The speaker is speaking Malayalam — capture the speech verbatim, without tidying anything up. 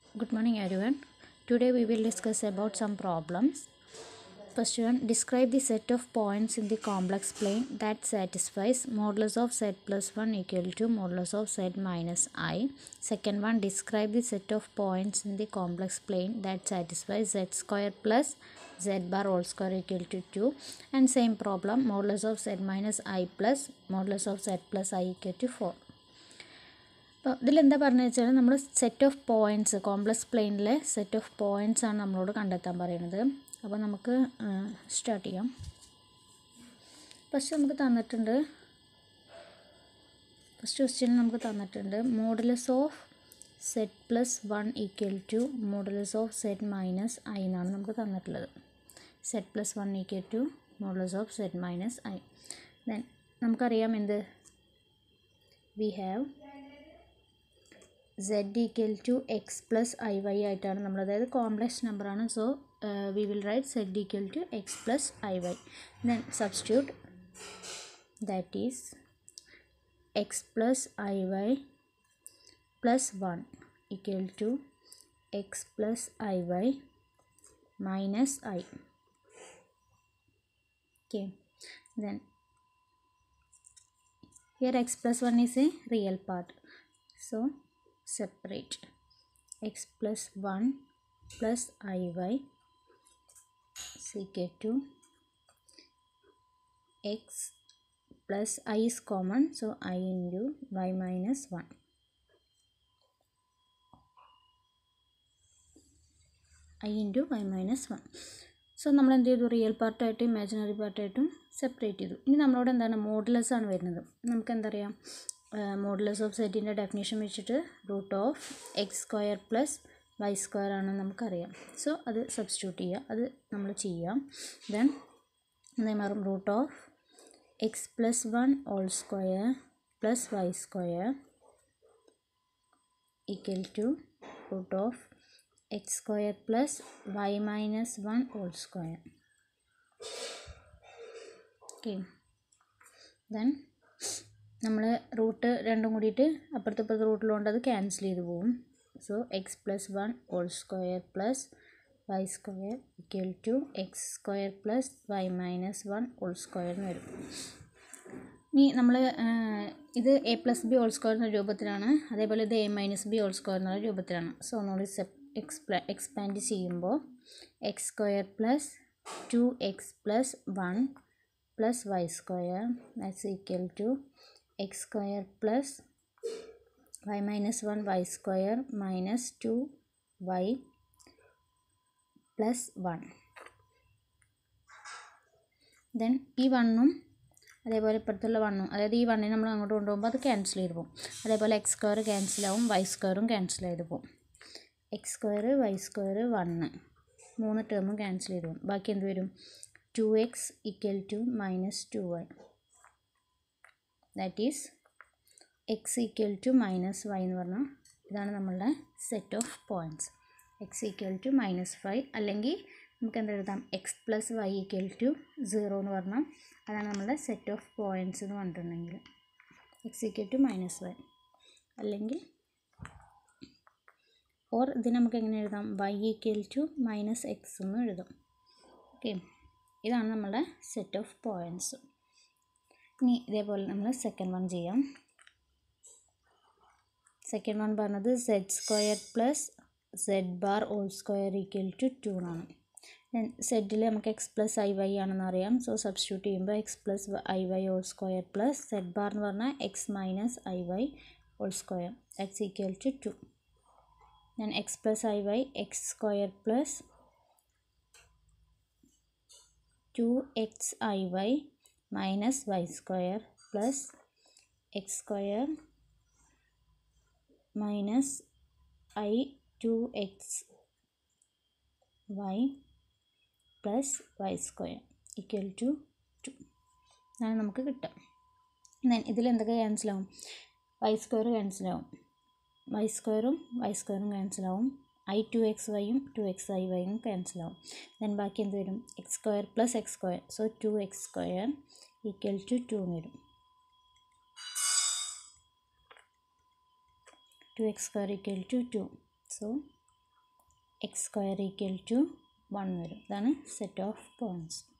Good morning everyone. Today we will discuss about some problems. First one, describe the set of points in the complex plane that satisfies modulus of z plus one equal to modulus of z minus I. Second one, describe the set of points in the complex plane that satisfies z square plus z bar whole square equal to two. And same problem, modulus of z minus I plus modulus of z plus I equal to four. അപ്പോൾ ഇതിലെന്താ പറഞ്ഞു വെച്ചാൽ നമ്മൾ സെറ്റ് ഓഫ് പോയിൻറ്റ്സ് കോംപ്ലക്സ് പ്ലെയിനിലെ സെറ്റ് ഓഫ് പോയിൻറ്റ്സ് ആണ് നമ്മളോട് കണ്ടെത്താൻ പറയുന്നത്. അപ്പോൾ നമുക്ക് സ്റ്റാർട്ട് ചെയ്യാം. ഫസ്റ്റ് നമുക്ക് തന്നിട്ടുണ്ട് ഫസ്റ്റ് ക്വസ്റ്റ്യൻ നമുക്ക് തന്നിട്ടുണ്ട് modulus of set plus one equal to modulus of set minus I എന്നാണ് നമുക്ക് തന്നിട്ടുള്ളത്. Set plus one equal to modulus of set minus I. Then നമുക്കറിയാം എന്ത് we have z equal to x plus iy ആയിട്ടാണ് നമ്മൾ, അതായത് കോംപ്ലക്സ് നമ്പറാണ്. So we will write z equal to x plus iy. then substitute, that is x plus iy plus one equal to x plus iy minus I. Okay, then here x plus one is a real part, so separate x plus one plus iy is equal to x plus I is common, so I into y minus one. I into y minus one. So നമ്മൾ എന്ത് ചെയ്തു, റിയൽ പാർട്ടായിട്ടും ഇമാജിനറി പാർട്ടായിട്ടും സെപ്പറേറ്റ് ചെയ്തു. ഇനി നമ്മളോട് എന്താണ് മോഡുലസ് ആണ് വരുന്നത്. നമുക്ക് എന്തറിയാം, മോഡുലസ് ഓഫ് സെറ്റിൻ്റെ ഡെഫിനേഷൻ വെച്ചിട്ട് root of x square plus y square ആണെന്ന് നമുക്കറിയാം. സോ അത് സബ്സ്റ്റിറ്റ്യൂട്ട് ചെയ്യുക, അത് നമ്മൾ ചെയ്യാം. ദെൻ എന്തായി മാറും, root of x plus one whole square plus y square equal to root of x square plus y minus one whole square. Okay, then നമ്മൾ റൂട്ട് രണ്ടും കൂടിയിട്ട് അപ്പുറത്തെ ഇപ്പുറത്തെ റൂട്ടിലുകൊണ്ട് അത് ക്യാൻസൽ ചെയ്ത് പോകും. So x plus one whole square plus y square equal to x square plus y minus one whole square എന്ന് വരും. ഇനി നമ്മൾ ഇത് a plus b whole square എന്ന രൂപത്തിലാണ്, അതേപോലെ ഇത് a minus b whole square എന്നുള്ള രൂപത്തിലാണ്. സോ നമ്മൾ എക്സ്പ്ല എക്സ്പാൻഡ് ചെയ്യുമ്പോൾ x square plus two x plus one plus y square that's equal to x square plus y minus one y square minus two y plus one. then ഈ വണ്ണും അതേപോലെ ഇപ്പുറത്തുള്ള വണ്ണും, അതായത് ഈ വണ്ണിനെ നമ്മൾ അങ്ങോട്ട് കൊണ്ടുപോകുമ്പോൾ അത് ക്യാൻസൽ ചെയ്ത് പോകും. അതേപോലെ എക്സ് സ്ക്വയർ ക്യാൻസലാവും, വൈ സ്ക്വയറും ക്യാൻസൽ ചെയ്ത് പോകും. X square y square one മൂന്ന് ടേമും ക്യാൻസൽ ചെയ്ത് പോകും. ബാക്കി എന്ത് വരും, two x equal to minus two y. That is x equal to minus y എന്ന് പറഞ്ഞാൽ ഇതാണ് നമ്മളുടെ set of points. X equal to minus five, അല്ലെങ്കിൽ നമുക്ക് എന്താ എഴുതാം, x plus y equal to zero എന്ന് പറഞ്ഞാൽ അതാണ് നമ്മളുടെ സെറ്റ് ഓഫ് പോയിൻറ്റ്സ് എന്ന് പറഞ്ഞിട്ടുണ്ടെങ്കിൽ X equal to minus y. അല്ലെങ്കിൽ ഓർ ഇതിന് നമുക്ക് എങ്ങനെ എഴുതാം, y equal to minus x എന്ന് എഴുതാം. ഓക്കെ, ഇതാണ് നമ്മളുടെ സെറ്റ് ഓഫ് പോയിൻറ്റ്സ്. ഇനി ഇതേപോലെ നമ്മൾ സെക്കൻഡ് വൺ ചെയ്യാം. സെക്കൻഡ് വൺ പറഞ്ഞത് zed square plus zed bar whole square equal to two എന്നാണ്. ദെൻ സെഡിൽ നമുക്ക് എക്സ് പ്ലസ് ഐ വൈ ആണെന്ന് അറിയാം. സോ സബ്സ്റ്റിറ്റ്യൂട്ട് ചെയ്യുമ്പോൾ x plus i y whole square plus zed bar എന്ന് പറഞ്ഞാൽ x minus i y whole square x equal to two. Then x plus i y x square plus two x i y minus y square plus x square minus i two x y plus y square equal to two ആണ് നമുക്ക് കിട്ടുക. ദെൻ ഇതിൽ എന്തൊക്കെ ക്യാൻസലാവും, വൈ സ്ക്വയർ ക്യാൻസലാവും, വൈ സ്ക്വയറും വൈ സ്ക്വയറും ക്യാൻസലാവും, ഐ ടു എക്സ് വൈയും ടു എക്സ് ഐ വൈയും ക്യാൻസലാവും. ദെൻ ബാക്കി എന്ത് വരും, x square plus x square, so two x square equal to two എന്ന് വരും. Two x square equal to two. So x square equal to one വരും. ഇതാണ് സെറ്റ് ഓഫ് പോയിൻറ്റ്സ്.